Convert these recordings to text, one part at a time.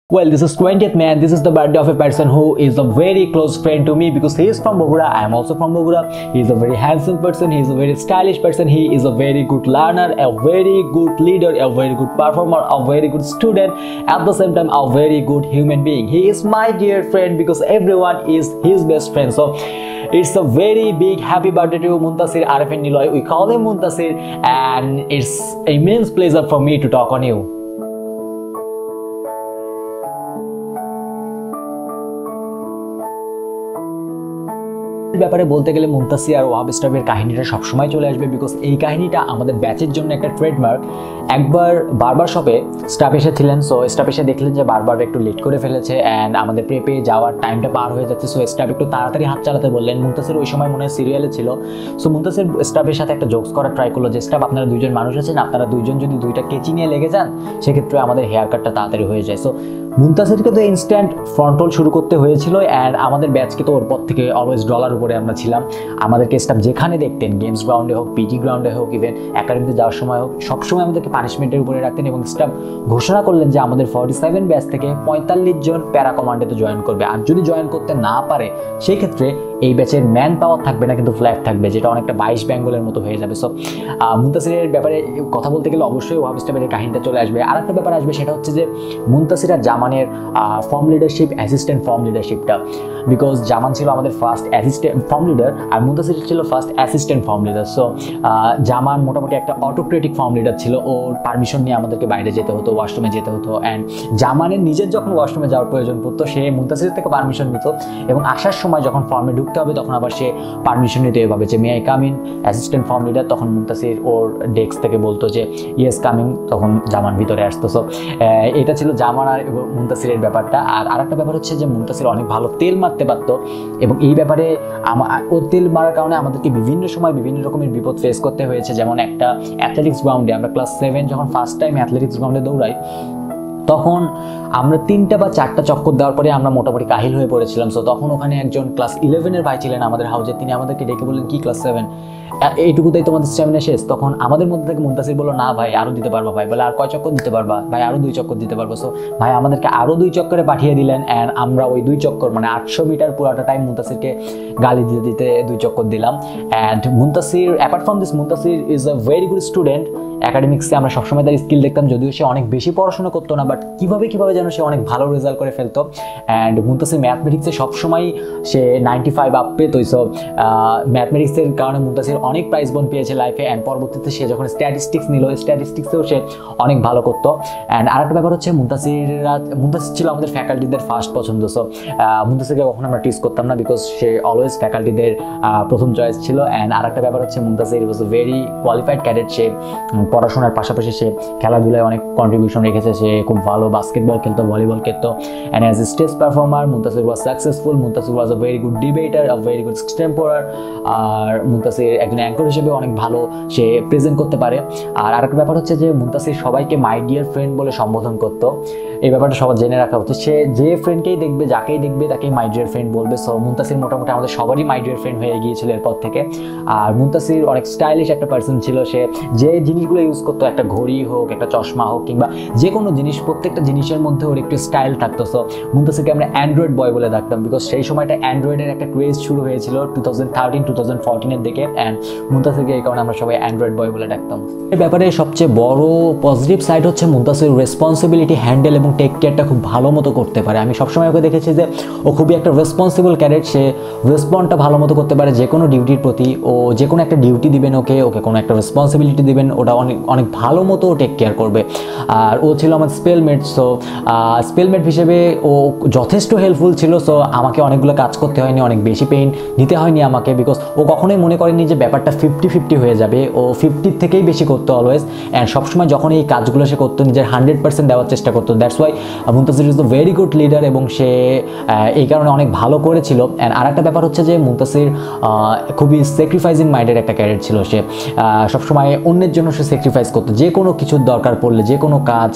Well, this is 20th man. This is the birthday of a person who is a very close friend to me because he is from Bogura. I am also from Bogura. He is a very handsome person. He is a very stylish person. He is a very good learner, a very good leader, a very good performer, a very good student. At the same time, a very good human being. He is my dear friend because everyone is his best friend. So it's a very big happy birthday to Muntasir Arefin Niloy. We call him Muntasir, and it's immense pleasure for me to talk on you. ব্যাপারে বলতে গেলে মুনতাসির আর ওয়াহাব স্টাফের কাহিনীটা সবসময় চলে আসবে because এই কাহিনীটা আমাদের ব্যাচের জন্য একটা ট্রেডমার্ক। একবার বারবার শপে স্টাফ এসেছিলেন, সো স্টাফ এসে দেখলেন যে বারবার একটু লেট করে ফেলেছে অ্যান্ড আমাদের প্রেপে যাওয়ার টাইমটা পার হয়ে যাচ্ছে। সো স্টাফ একটু তাড়াতাড়ি হাত চালাতে বললেন। মুনতাসির ওই সময় মনে হয় সিরিয়ালে ছিল। সো মুনতাসির স্টাফের সাথে একটা জোকস করার ট্রাই করলো যে স্টাফ আপনারা দুইজন মানুষ আছেন, আপনারা দুইজন যদি দুইটা কেচি নিয়ে লেগে যান সেক্ষেত্রে আমাদের হেয়ার কাটটা তাড়াতাড়ি হয়ে যায়। সো মুনতাসিরকে তো ইনস্ট্যান্ট ফ্রন্টল শুরু করতে হয়েছিল অ্যান্ড আমাদের ব্যাচকে তো ওর পর থেকে অলওয়েজ ডলার উপরে আমরা ছিলাম। আমাদেরকে স্টাফ যেখানে দেখতেন, গেমস গ্রাউন্ডে হোক, পিটি গ্রাউন্ডে হোক, ইভেন একাডেমিতে যাওয়ার সময় হোক, সবসময় আমাদেরকে পানিশমেন্টের উপরে রাখতেন এবং স্টাফ ঘোষণা করলেন যে আমাদের 47 ব্যাচ থেকে 45 জন প্যারা কমান্ডেতে জয়েন করবে। আর যদি জয়েন করতে না পারে সেই ক্ষেত্রে এই ব্যাচের ম্যান পাওয়ার থাকবে না, কিন্তু ফ্ল্যাগ থাকবে, যেটা অনেকটা 22 বেঙ্গলের মতো হয়ে যাবে। সো মুনতাসিরের ব্যাপারে কথা বলতে গেলে অবশ্যই ওয়াহাব স্টাফের কাহিনীটা চলে আসবে। আর একটা ব্যাপার আসবে, সেটা হচ্ছে যে মুনতাসির আর জামানের ফর্ম লিডারশিপ, অ্যাসিস্ট্যান্ট ফর্ম লিডারশিপটা। বিকজ জামান ছিল আমাদের ফার্স্ট অ্যাসিস্ট্যান্ট ফর্ম লিডার আর মুনতাসির ছিল first assistant form leader. So Zaman মোটামুটি একটা অটোক্রেটিক ফর্ম লিডার ছিল। ওর পারমিশন নিয়ে আমাদেরকে বাইরে যেতে হতো, ওয়াশরুমে যেতে হতো অ্যান্ড জামানের নিজের যখন ওয়াশরুমে যাওয়ার প্রয়োজন পড়তো সে মুনতাসির থেকে পারমিশন নিত এবং আসার সময় যখন ফর্মে ঢুকতে হবে তখন আবার সে পারমিশন নিতে এভাবে যে may I come in assistant form leader. তখন মুনতাসির ওর ডেস্ক থেকে বলতো যে ইয়েস কামিং, তখন জামান ভিতরে আসতো। সো এটা ছিল জামান আর মুনতাসিরের ব্যাপারটা। আর আরেকটা ব্যাপার হচ্ছে যে মুনতাসির অনেক ভালো তেল মারতে পারতো এবং এই ব্যাপারে ও তেল মারার কারণে আমাদেরকে বিভিন্ন সময় বিভিন্ন রকমের বিপদ ফেস করতে হয়েছে। যেমন একটা অ্যাথলেটিক্স গ্রাউন্ডে আমরা ক্লাস 7 যখন ফার্স্ট টাইম অ্যাথলেটিক্স গ্রাউন্ডে দৌড়াই তখন আমরা 3টা বা 4টা চক্কর দেওয়ার পরে আমরা মোটামুটি কাহিল হয়ে পড়েছিলাম। সো তখন ওখানে একজন ক্লাস 11-এর ভাই ছিলেন আমাদের হাউজে, তিনি আমাদেরকে ডেকে বললেন কি ক্লাস 7 এইটুকুতেই তোমাদের স্ট্যামিনা শেষ? তখন আমাদের মধ্যে থেকে মুনতাসির বললো না ভাই আরও দিতে পারবা। ভাই বলে আর কয় চক্কর দিতে পারবা? ভাই আরও 2 চক্কর দিতে পারবো। সো ভাই আমাদেরকে আরও 2 চক্করে পাঠিয়ে দিলেন অ্যান্ড আমরা ওই 2 চক্কর মানে 800 মিটার পুরাটা টাইম মুনতাসিরকে গালি দিতে দিতে 2 চক্কর দিলাম। And Muntasir apart from this, Muntasir is a very good student. একাডেমিক্সে আমরা সবসময় তার স্কিল দেখতাম, যদিও সে অনেক বেশি পড়াশোনা করতো না, বাট কীভাবে যেন সে অনেক ভালো রেজাল্ট করে ফেলতো। অ্যান্ড মুনতাসির ম্যাথমেটিক্সে সবসময় সে 95 আপ পেত। সো ম্যাথমেটিক্সের কারণে মুনতাসির অনেক প্রাইজ বন পেয়েছে লাইফে অ্যান্ড পরবর্তীতে সে যখন স্ট্যাটিস্টিক্স নিল, স্ট্যাটিস্টিক্সেও সে অনেক ভালো করতো। অ্যান্ড আরেকটা ব্যাপার হচ্ছে মুনতাসির ছিল আমাদের ফ্যাকাল্টিদের ফার্স্ট পছন্দ। সো মুনতাসিরকে কখনো আমরা টিজ করতাম না বিকজ সে অলওয়েজ ফ্যাকাল্টিদের প্রথম চয়েস ছিল। অ্যান্ড আরেকটা ব্যাপার হচ্ছে Muntasir was a very qualified cadet. সে পড়াশোনার পাশাপাশি সে খেলাধুলায় অনেক কন্ট্রিবিউশন রেখেছে। সে খুব ভালো বাস্কেটবল খেলতো, ভলিবল খেলতো। And as a stage performer Muntasir was successful. Muntasir was a very good debater, a very good extemporer. আর মুনতাসির একজন অ্যাঙ্কর হিসেবে অনেক ভালো সে প্রেজেন্ট করতে পারে। আর আরেকটা ব্যাপার হচ্ছে যে মুনতাসির সবাইকে মাই ডিয়ার ফ্রেন্ড বলে সম্বোধন করতো। এই ব্যাপারটা সবার জেনে রাখা হচ্ছে। সে যে ফ্রেন্ডকেই দেখবে, যাকেই দেখবে তাকেই মাই ডিয়ার ফ্রেন্ড বলবে। সো মুনতাসির মোটামুটি আমাদের সবারই মাই ডিয়ার ফ্রেন্ড হয়ে গিয়েছিল এরপর থেকে। আর মুনতাসির অনেক স্টাইলিশ একটা পার্সন ছিল। সে যে জিনিসগুলো ইউজ করতো, একটা ঘড়ি হোক, একটা চশমা হোক কিংবা যে কোনো জিনিস, প্রত্যেকটা জিনিসের মধ্যে ওর একটু স্টাইল থাকতো। সো মুনতাসিরকে আমরা অ্যান্ড্রয়েড বয় বলে ডাকতাম বিকজ সেই সময়টা অ্যান্ড্রয়েডের একটা ক্রেজ শুরু হয়েছিল 2013-2014-এর দিকে। অ্যান্ড মুনতাসিরকে এই কারণে আমরা সবাই অ্যান্ড্রয়েড বয় বলে ডাকতাম। এই ব্যাপারে সবচেয়ে বড় পজিটিভ সাইড হচ্ছে মুনতাসির রেসপন্সিবিলিটি হ্যান্ডেল এবং টেক কেয়ারটা খুব ভালো মতো করতে পারে। আমি সবসময় ওকে দেখেছি যে ও খুবই একটা রেসপন্সিবল ক্যাডেট। সে রেসপন্ডটা ভালো মতো করতে পারে যে কোনো ডিউটির প্রতি। ও যে কোনো একটা ডিউটি দিবেন, ওকে কোনো একটা রেসপন্সিবিলিটি দিবেন, ওটা অনেক ভালো মতো টেক কেয়ার করবে। আর ও ছিল আমার স্পেলমেট। সো স্পেলমেট হিসেবে ও যথেষ্ট হেল্পফুল ছিল। সো আমাকে অনেকগুলো কাজ করতে হয়নি, অনেক বেশি পেইন নিতে হয়নি আমাকে বিকজ ও কখনোই মনে করেনি যে ব্যাপারটা 50-50 হয়ে যাবে। ও 50 থেকেই বেশি করতো অলওয়েজ। অ্যান্ড সবসময় যখন এই কাজগুলো সে করতো নিজের 100% দেওয়ার চেষ্টা করতো। That's why Muntasir is a very good leader এবং সে এই কারণে অনেক ভালো করেছিল। অ্যান্ড আরেকটা ব্যাপার হচ্ছে যে মুনতাসির খুবই স্যাক্রিফাইসিং মাইন্ডের একটা ক্যাডেট ছিল। সে সবসময় অন্যের জন্য সে স্যাক্রিফাইস করতো। যে কোনো কিছুর দরকার পড়লে, যে কোনো কাজ,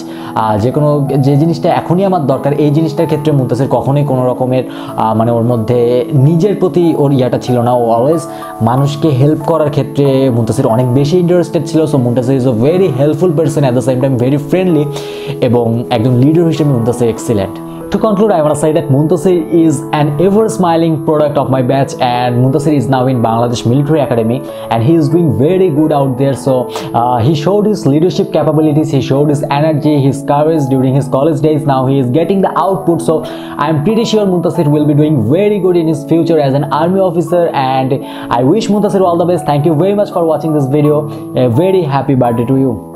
যে জিনিসটা এখনই আমার দরকার, এই জিনিসটার ক্ষেত্রে মুনতাসির কখনোই কোনো রকমের মানে ওর মধ্যে নিজের প্রতি ওর ইয়াটা ছিল না। ও অলওয়েজ মানুষকে হেল্প করার ক্ষেত্রে মুনতাসির অনেক বেশি ইন্টারেস্টেড ছিল। So Muntasir is a very helpful person, at the same time very friendly, এবং একজন লিডার হিসেবে Muntasir excellent. To conclude, I want to say that Muntasir is an ever-smiling product of my batch, and Muntasir is now in Bangladesh Military Academy, and he is doing very good out there. So he showed his leadership capabilities, he showed his energy, his courage during his college days. Now he is getting the output. So I am pretty sure Muntasir will be doing very good in his future as an army officer, and I wish Muntasir all the best. Thank you very much for watching this video. A very happy birthday to you.